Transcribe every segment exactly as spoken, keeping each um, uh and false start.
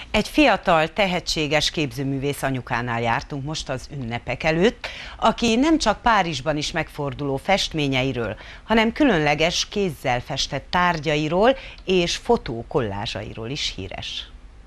Egy fiatal, tehetséges képzőművész anyukánál jártunk most az ünnepek előtt, aki nem csak Párizsban is megforduló festményeiről, hanem különleges kézzel festett tárgyairól és fotókollázsairól is híres.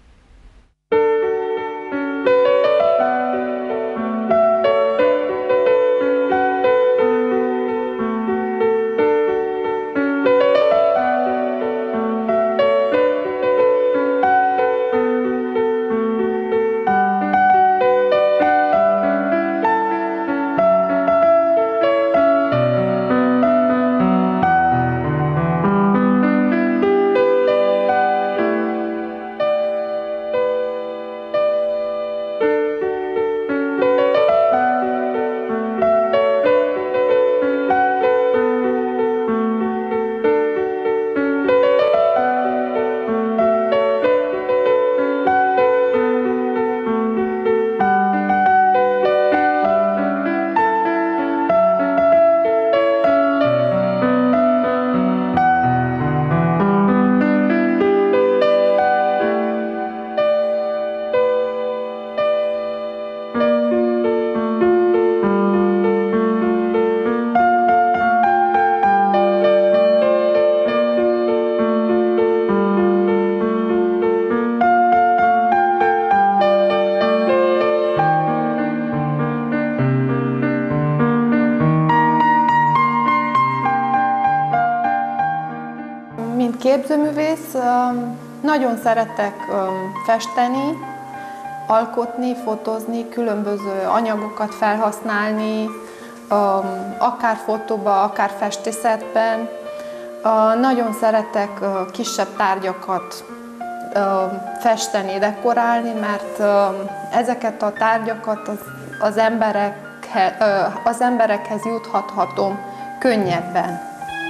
Mint képzőművész nagyon szeretek festeni, alkotni, fotózni, különböző anyagokat felhasználni, akár fotóban, akár festészetben. Nagyon szeretek kisebb tárgyakat festeni, dekorálni, mert ezeket a tárgyakat az, az, emberekhez, az emberekhez juthathatom könnyebben.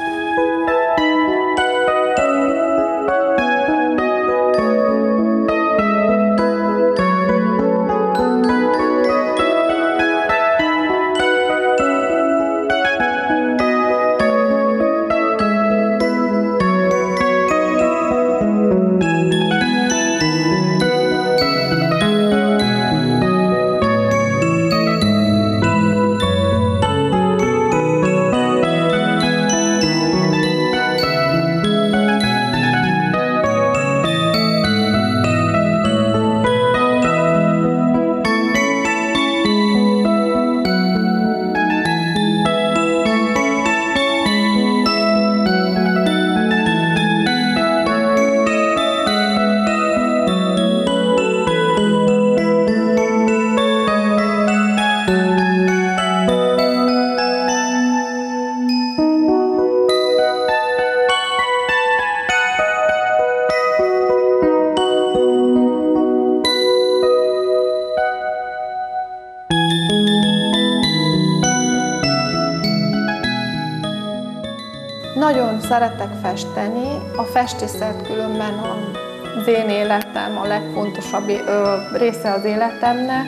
Nagyon szeretek festeni, a festészet különben az én életem, a legfontosabb része az életemnek.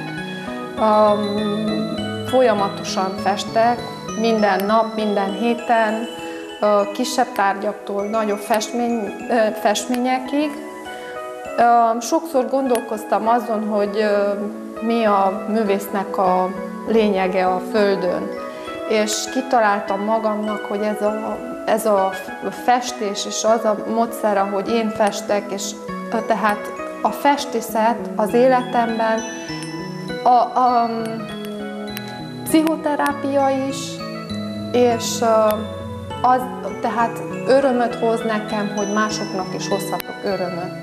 Folyamatosan festek, minden nap, minden héten, kisebb tárgyaktól nagyobb festmény, festményekig. Sokszor gondolkoztam azon, hogy mi a művésznek a lényege a Földön, és kitaláltam magamnak, hogy ez a Ez a festés és az a módszer, ahogy én festek, és tehát a festészet az életemben a, a pszichoterápia is, és az tehát örömöt hoz nekem, hogy másoknak is hozhatok örömöt.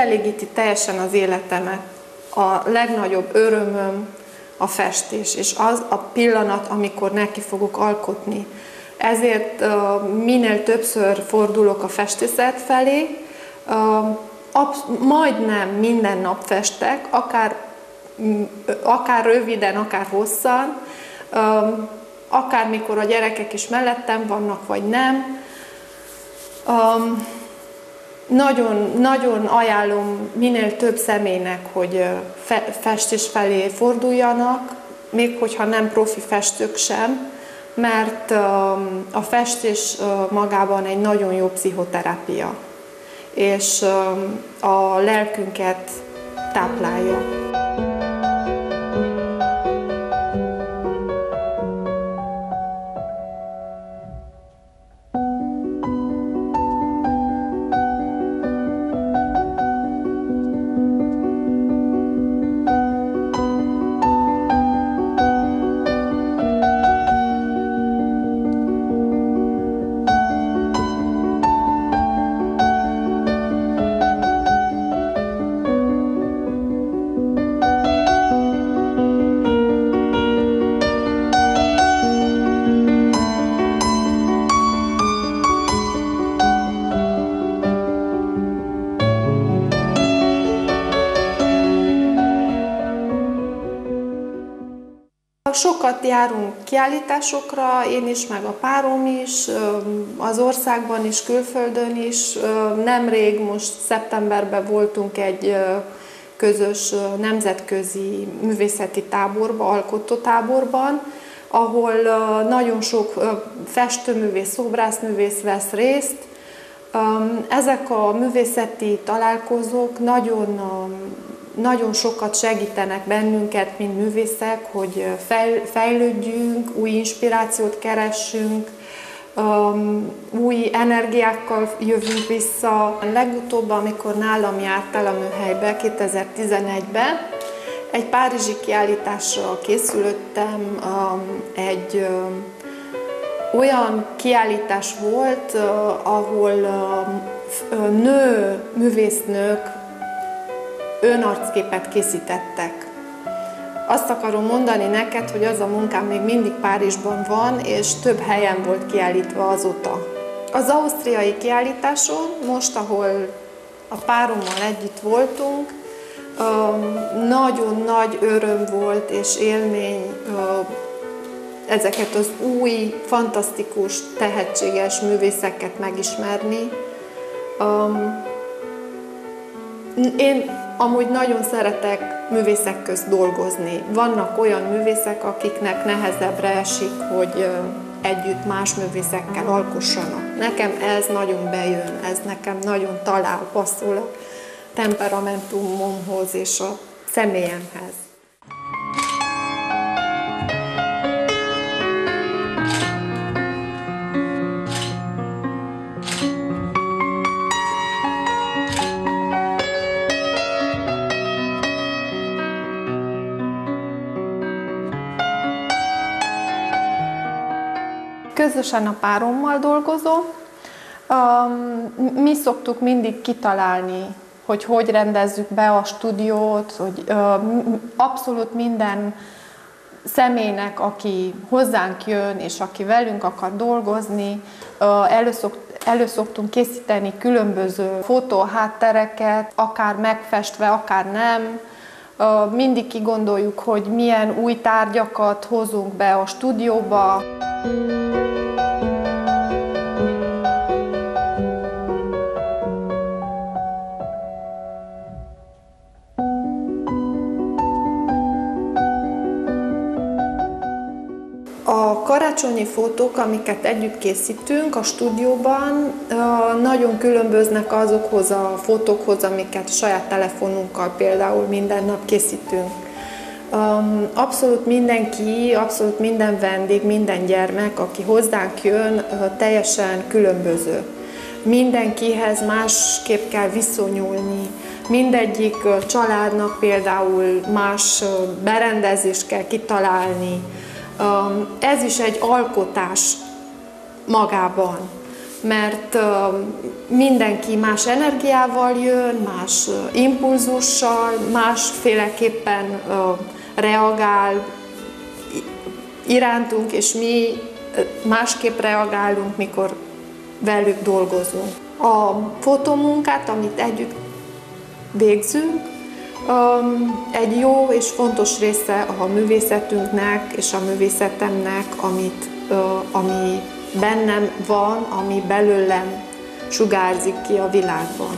kielégíti teljesen az életemet. A legnagyobb örömöm a festés, és az a pillanat, amikor neki fogok alkotni. Ezért uh, minél többször fordulok a festészet felé, uh, majdnem minden nap festek, akár, akár röviden, akár hosszan, uh, akár mikor a gyerekek is mellettem vannak, vagy nem. Um, nagyon, nagyon ajánlom minél több személynek, hogy fe, festés felé forduljanak, még hogyha nem profi festők sem, mert um, a festés uh, magában egy nagyon jó pszichoterápia, és um, a lelkünket táplálja. Sokat járunk kiállításokra, én is, meg a párom is, az országban is, külföldön is. Nemrég, most szeptemberben voltunk egy közös nemzetközi művészeti táborban, alkotótáborban, ahol nagyon sok festőművész, szobrászművész vesz részt. Ezek a művészeti találkozók nagyon Nagyon sokat segítenek bennünket, mint művészek, hogy fejlődjünk, új inspirációt keressünk, új energiákkal jövünk vissza. Legutóbb, amikor nálam jártál a műhelybe kétezer-tizenegyben, egy párizsi kiállításra készülöttem, egy olyan kiállítás volt, ahol nő, művésznők önarcképet készítettek. Azt akarom mondani neked, hogy az a munkám még mindig Párizsban van, és több helyen volt kiállítva azóta. Az ausztriai kiállításon, most, ahol a párommal együtt voltunk, nagyon nagy öröm volt és élmény ezeket az új, fantasztikus, tehetséges művészeket megismerni. Én amúgy nagyon szeretek művészek közt dolgozni. Vannak olyan művészek, akiknek nehezebbre esik, hogy együtt más művészekkel alkossanak. Nekem ez nagyon bejön, ez nekem nagyon talál, passzol a temperamentumomhoz és a személyemhez. Közösen a párommal dolgozom. Mi szoktuk mindig kitalálni, hogy hogy rendezzük be a stúdiót, hogy abszolút minden személynek, aki hozzánk jön, és aki velünk akar dolgozni, elő szoktunk készíteni különböző fotóháttereket, akár megfestve, akár nem. Mindig kigondoljuk, hogy milyen új tárgyakat hozunk be a stúdióba. A karácsonyi fotók, amiket együtt készítünk a stúdióban, nagyon különböznek azokhoz a fotókhoz, amiket saját telefonunkkal például minden nap készítünk. Abszolút mindenki, abszolút minden vendég, minden gyermek, aki hozzánk jön, teljesen különböző. Mindenkihez másképp kell viszonyulni. Mindegyik családnak például más berendezést kell kitalálni. Ez is egy alkotás magában, mert mindenki más energiával jön, más impulzussal, másféleképpen reagál irántunk, és mi másképp reagálunk, mikor velük dolgozunk. A fotomunkát, amit együtt végzünk, egy jó és fontos része a művészetünknek és a művészetemnek, amit, ami bennem van, ami belőlem sugárzik ki a világban.